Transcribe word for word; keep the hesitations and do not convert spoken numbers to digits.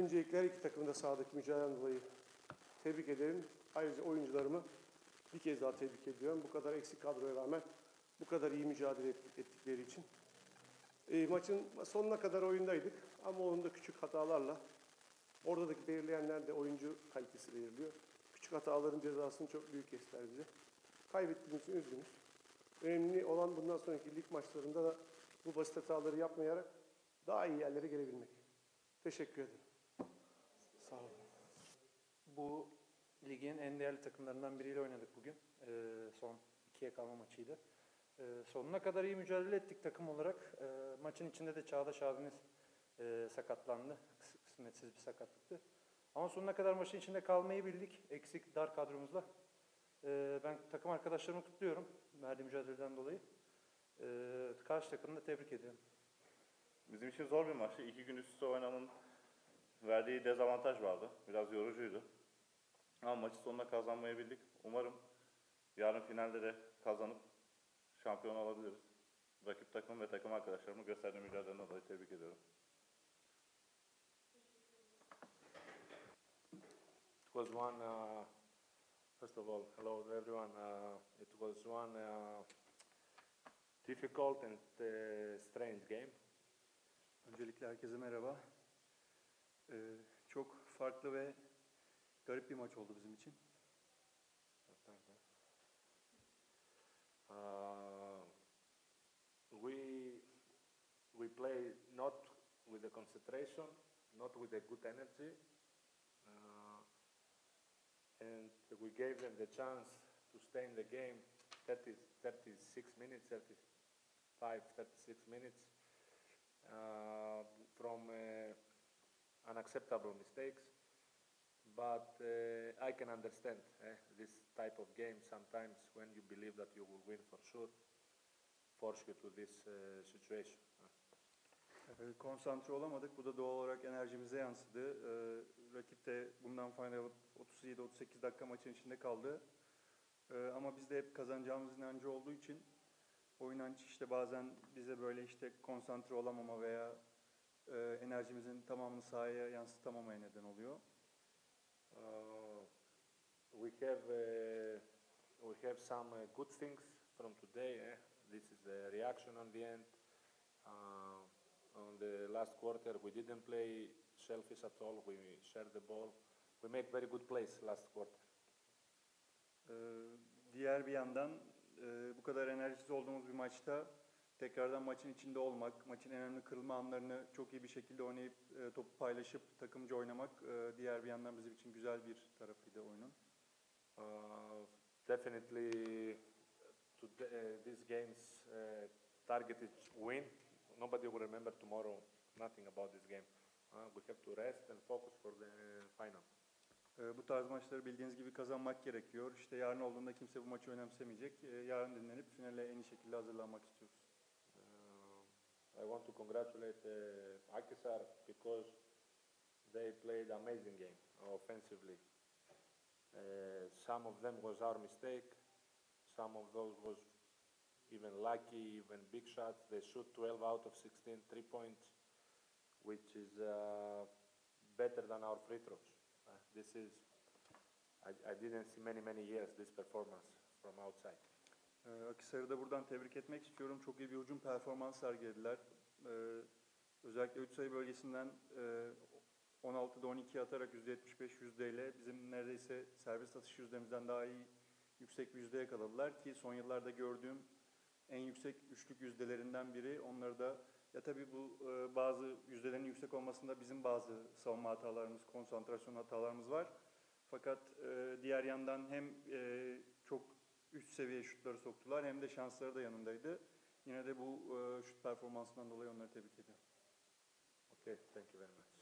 Öncelikle her iki takımın da sahadaki mücadeleden dolayı tebrik ederim. Ayrıca oyuncularımı bir kez daha tebrik ediyorum. Bu kadar eksik kadroya rağmen bu kadar iyi mücadele ettikleri için. E, maçın sonuna kadar oyundaydık ama onun da küçük hatalarla, oradaki belirleyenler de oyuncu kalitesi belirliyor. Küçük hataların cezasını çok büyük kestiler bize. Kaybettiğimiz için üzgünüz. Önemli olan bundan sonraki lig maçlarında da bu basit hataları yapmayarak daha iyi yerlere gelebilmek. Teşekkür ederim. Sağ olun. Bu ligin en değerli takımlarından biriyle oynadık bugün. Ee, son ikiye kalma maçıydı. Ee, sonuna kadar iyi mücadele ettik takım olarak. Ee, maçın içinde de Çağdaş abimiz e, sakatlandı. Kısmetsiz bir sakatlıktı. Ama sonuna kadar maçın içinde kalmayı bildik. Eksik, dar kadromuzla. Ee, ben takım arkadaşlarımı kutluyorum verdiği mücadeleden dolayı. Ee, karşı takımını da tebrik ediyorum. Bizim için zor bir maçtı. İki gün üst üste oynamanın verdiği dezavantaj vardı. Biraz yorucuydu. Ama maçı sonuna kazanmayı bildik. Umarım yarın finalde de kazanıp şampiyon olabiliriz. Rakip takım ve takım arkadaşlarımı gösterdiği mücadeleden dolayı tebrik ediyorum. It was one, uh, first of all, hello to everyone. Uh, it was one uh, difficult and uh, strange game. Öncelikle herkese merhaba. Ee, çok farklı ve garip bir maç oldu bizim için. Uh, we we play not with the concentration, not with the good energy, uh, and we gave them the chance to stay in the game thirty, thirty-six minutes, thirty-five, thirty-six minutes uh, from uh, unacceptable mistakes. But uh, I can understand eh, this type of game sometimes when you believe that you will win for sure, force you to this uh, situation. Ee, konsantre olamadık. Bu da doğal olarak enerjimize yansıdı. Ee, rakip de bundan faydalanıp otuz yedi otuz sekiz dakika maçın içinde kaldı. Ee, ama biz de hep kazanacağımız inancı olduğu için o inanç işte bazen bize böyle işte konsantre olamama veya e, enerjimizin tamamını sahaya yansıtamamaya neden oluyor. Uh, we have uh, we have some uh, good things from today. Eh? This is the reaction on the end. Uh, on the last quarter, we didn't play selfish at all. We shared the ball. We make very good plays last quarter. Ee, diğer bir yandan e, bu kadar enerjisiz olduğumuz bir maçta tekrardan maçın içinde olmak, maçın en önemli kırılma anlarını çok iyi bir şekilde oynayıp e, topu paylaşıp takımcı oynamak e, diğer bir yandan bizim için güzel bir tarafıydı oyunun. Uh, definitely, today, uh, these games uh, targeted win. Nobody will remember tomorrow nothing about this game. Uh, we have to rest and focus for the final. E, bu tarz maçları bildiğiniz gibi kazanmak gerekiyor. İşte yarın olduğunda kimse bu maçı önemsemeyecek. E, yarın dinlenip finale en iyi şekilde hazırlanmak istiyoruz. Uh, I want to congratulate uh, Akhisar because they played amazing game offensively. Uh, some of them was our mistake. Some of those was even lucky, even big shots. They shoot twelve out of sixteen three points, which is uh, better than our free throws. Uh, this is, I, I didn't see many, many years this performance from outside. Ee, Akhisar'ı da buradan tebrik etmek istiyorum. Çok iyi bir hücum performans sergilediler. Ee, özellikle üç sayı bölgesinden e, on altıda on iki atarak yüzde yetmiş beş yüzdeyle bizim neredeyse serbest atış yüzdemizden daha iyi yüksek bir yüzde yakaladılar ki son yıllarda gördüğüm en yüksek üçlük yüzdelerinden biri. Onları da ya tabii bu e, bazı yüzdelerin yüksek olmasında bizim bazı savunma hatalarımız, konsantrasyon hatalarımız var. Fakat e, diğer yandan hem e, çok üst seviye şutları soktular hem de şansları da yanındaydı. Yine de bu e, şut performansından dolayı onları tebrik ediyorum. Okay, thank you very much.